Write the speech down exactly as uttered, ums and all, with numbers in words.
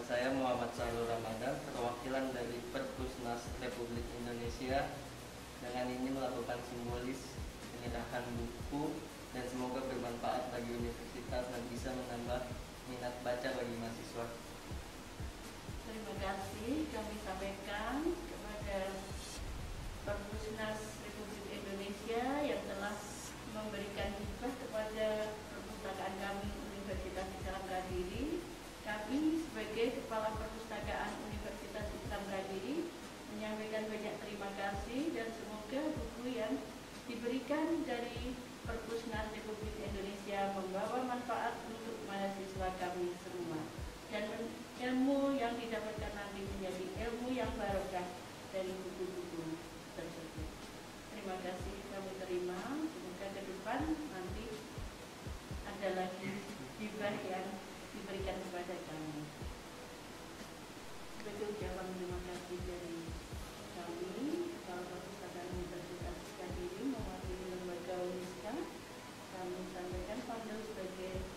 saya Muhammad Salur Ramadan, perwakilan dari Perpusnas Republik Indonesia. Dengan ini melakukan simbolis penyerahan buku dan semoga bermanfaat bagi universitas dan bisa menambah minat baca bagi mahasiswa. Terima kasih kami sampaikan kepada Perpusnas Republik Indonesia yang telah memberikan hibah kepada perpustakaan kami Universitas Islam Kadiri. Kami sebagai Kepala Perpustakaan Universitas Islam Kadiri menyampaikan banyak terima kasih dan semoga buku yang diberikan dari Perpusnas Republik Indonesia membawa manfaat untuk mahasiswa kami semua dan ilmu yang didapatkan nanti menjadi ilmu yang barokah dari buku-buku tersebut. Terima kasih kami terima. Semoga ke depan nanti ada lagi hibah yang diberikan kepada kami. Sebagai ucapan terima kasih dari kami, Kepala Perpustakaan Universitas Kadiri mewakili lembaga UNISKA, kami sampaikan panggil sebagai